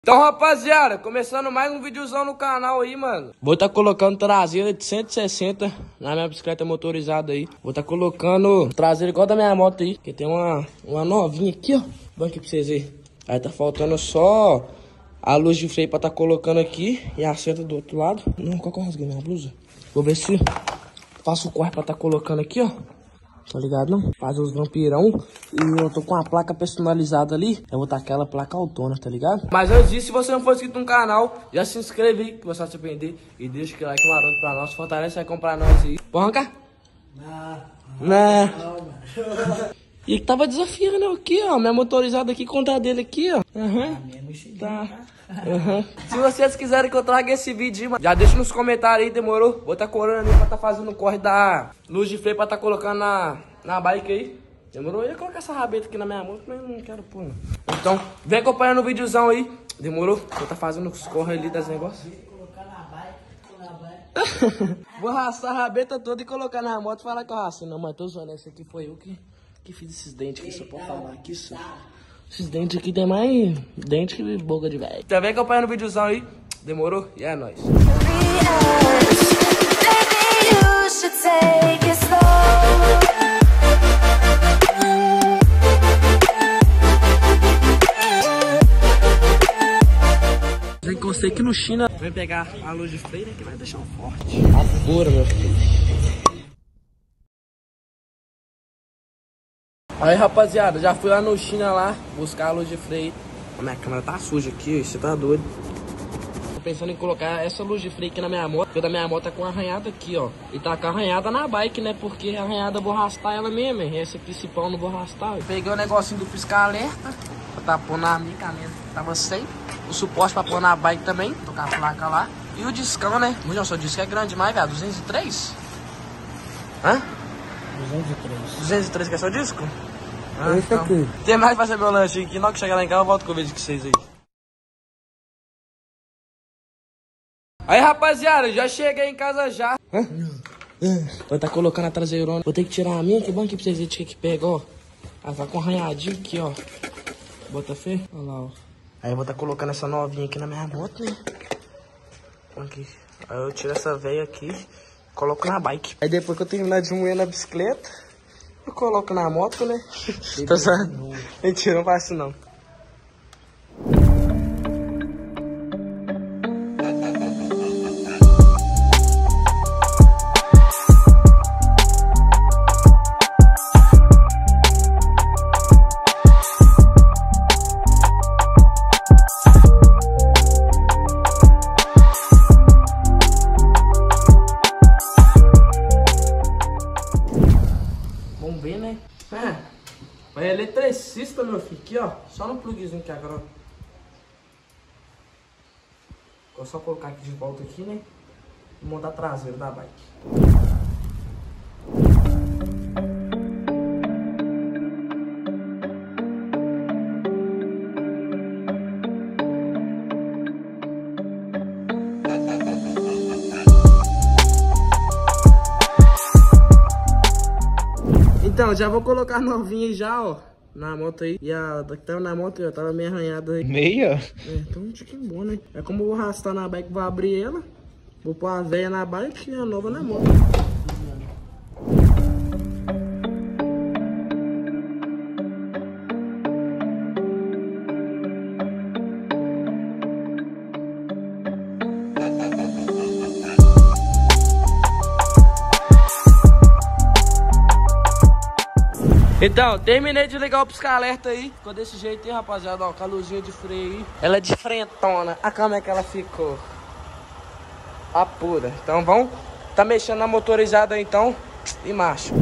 Então, rapaziada, começando mais um videozão no canal aí, mano. Vou estar colocando traseira de 160 na minha bicicleta motorizada aí. Vou estar colocando traseira igual da minha moto aí, que tem uma novinha aqui, ó. Vou aqui pra vocês verem. Aí tá faltando só a luz de freio pra estar colocando aqui e a seta do outro lado. Não, qual que eu rasguei minha blusa? Vou ver se faço o corte pra estar colocando aqui, ó. Tá ligado, não? Faz os vampirão. E eu tô com uma placa personalizada ali. Eu vou tacar aquela placa autona, tá ligado? Mas antes disso, se você não for inscrito no canal, já se inscreve aí, que você vai se arrepender. E deixa aquele like maroto pra nós. Fortalece, vai comprar nós aí. Bora arrancar? Não. E tava desafiando aqui, ó. Minha motorizada aqui contra a dele aqui, ó. Tá. Se vocês quiserem que eu traga esse vídeo, mano, já deixa nos comentários aí, demorou? Vou tá correndo ali pra tá fazendo o corre da luz de freio pra tá colocando na bike aí. Demorou? Eu ia colocar essa rabeta aqui na minha mão, mas não quero pôr, não. Então, vem acompanhando o videozão aí. Demorou? Vou tá fazendo os corre ali das negócios. Vou arrastar a rabeta toda e colocar na moto e falar que eu arrastei. Não, mas tô zoando, esse aqui foi eu que fiz esses dentes aqui, só pode falar aqui, só. Esses dentes aqui tem mais dente que boca de velho. Então vem acompanhando o videozão aí. Demorou? E é nóis. Já encostei aqui no China. Vem pegar a luz de freio, né, que vai deixar forte. Apura, meu filho. Aí, rapaziada, já fui lá no China lá buscar a luz de freio. A minha câmera tá suja aqui, você tá doido. Tô pensando em colocar essa luz de freio aqui na minha moto, porque da minha moto tá com arranhada aqui, ó. E tá com arranhada na bike, né? Porque a arranhada eu vou arrastar ela mesmo, hein? Essa aqui, esse pau, eu não vou arrastar. Eu peguei o negocinho do piscar alerta, pra tá pôr na minha caneta. Tava sem. O suporte pra pôr na bike também, tô com a placa lá. E o discão, né? O seu disco é grande demais, velho. 203? Hã? 203. 203 que é seu disco? Esse então. Aqui. Tem mais pra fazer meu lanche aqui. Na hora que chegar lá em casa eu volto com o vídeo com vocês aí. Aí, rapaziada, já cheguei em casa já. Vou tá colocando a traseirona. Vou ter que tirar a minha, que bom aqui pra vocês verem o que pega, ó. Ela tá com arranhadinho aqui, ó. Bota fé. Olha lá, ó. Aí eu vou tá colocando essa novinha aqui na minha moto, né? Aqui. Aí eu tiro essa velha aqui e coloco na bike. Aí depois que eu terminar de moer na bicicleta, eu coloco na moto, né? Tá certo? Mentira, não faço não. Vamos ver, né? Vai eletricista, meu filho. Aqui, ó. Só no plugzinho que agora. Vou só colocar aqui de volta aqui, né? E montar a traseira da bike. Então, já vou colocar a novinha aí já, ó, na moto aí. E a que tava na moto, ó, tava meio arranhada aí. Meia? É, então um tiquinho bom, né? É como eu vou arrastar na bike, vou abrir ela. Vou pôr a velha na bike e a nova na moto. Então, terminei de ligar o pisca-alerta aí. Ficou desse jeito aí, rapaziada, ó, com a luzinha de freio aí. Ela é de frentona. A cama é que ela ficou. Apura. Então vamos tá mexendo na motorizada aí, então. E marcha.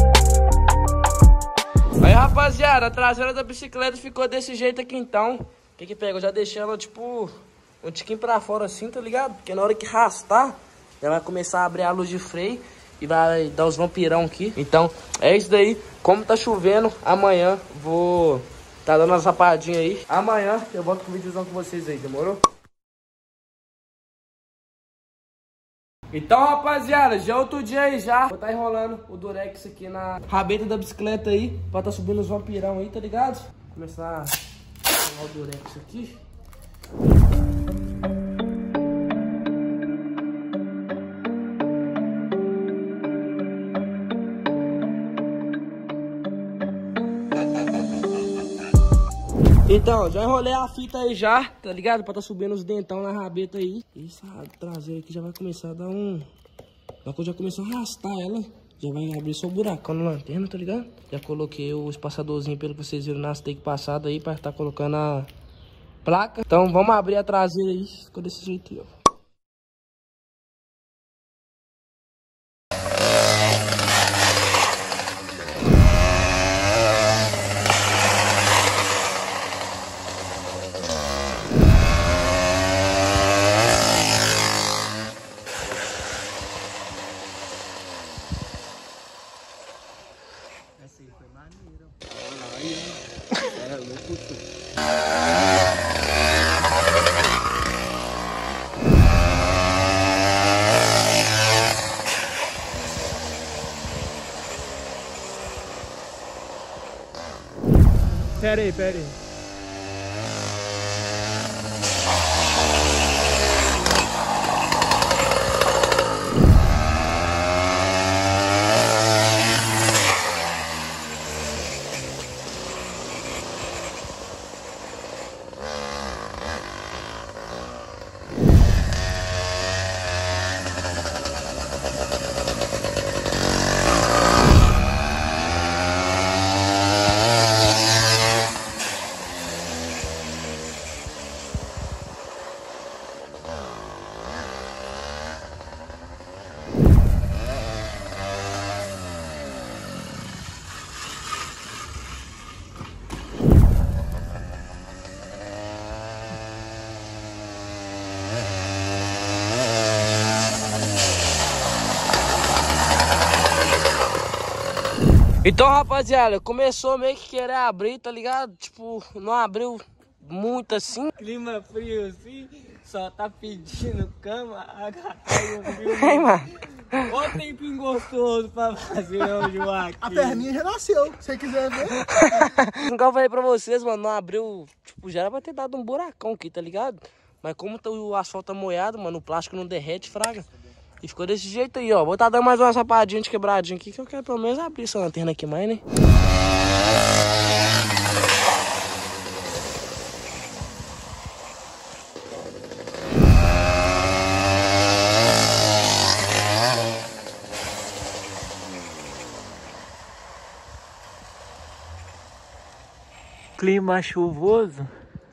Rapaziada, a traseira da bicicleta ficou desse jeito aqui então. O que que pega? Eu já deixei ela, tipo, um tiquinho pra fora assim, tá ligado? Porque na hora que arrastar, ela vai começar a abrir a luz de freio e vai dar os vampirão aqui. Então, é isso daí. Como tá chovendo, amanhã vou tá dando umas rapadinhas aí. Amanhã eu volto com um videozão com vocês aí, demorou? Então, rapaziada, já é outro dia aí já. Vou tá enrolando o durex aqui na rabeta da bicicleta aí, pra tá subindo os vampirão aí, tá ligado? Vou começar a enrolar o durex aqui. Então, já enrolei a fita aí já, tá ligado? Pra tá subindo os dentão na rabeta aí. E essa traseira aqui já vai começar a dar um... Já começou a arrastar ela. Já vai abrir só o buracão na lanterna, tá ligado? Já coloquei o espaçadorzinho, pelo que vocês viram na take passada aí, pra tá colocando a placa. Então, vamos abrir a traseira aí. Ficou desse jeito aí, ó. Foi maneiro. É, louco. Pera aí. Então, rapaziada, começou meio que querer abrir, tá ligado? Tipo, não abriu muito assim. Clima frio assim, só tá pedindo cama, agasalho frio. Ei, mano. Olha o tempinho gostoso pra fazer hoje o aqui. A perninha já nasceu, se você quiser ver. Igual eu falei pra vocês, mano, não abriu, tipo, já era pra ter dado um buracão aqui, tá ligado? Mas como o asfalto tá molhado, mano, o plástico não derrete, fraga. E ficou desse jeito aí, ó. Vou tá dando mais uma sapadinha de quebradinha aqui, que eu quero pelo menos abrir essa lanterna aqui mais, né? Clima chuvoso.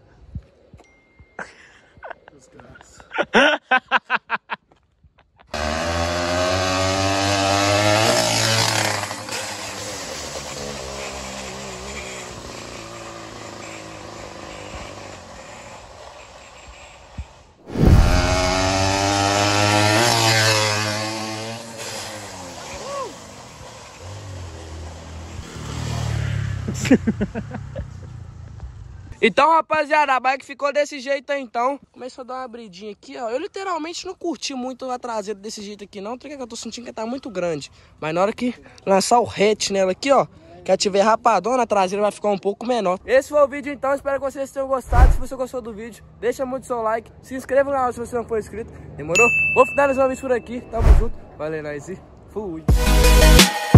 Então, rapaziada, a bike ficou desse jeito aí, então. Começou a dar uma abridinha aqui, ó. Eu literalmente não curti muito a traseira desse jeito aqui, não. Porque eu tô sentindo que tá muito grande. Mas na hora que lançar o hatch nela aqui, ó, que ela tiver rapadona, a traseira vai ficar um pouco menor. Esse foi o vídeo, então. Espero que vocês tenham gostado. Se você gostou do vídeo, deixa muito seu like. Se inscreva no canal se você não for inscrito. Demorou? Vou finalizar o vídeo por aqui. Tamo junto. Valeu, nós e fui.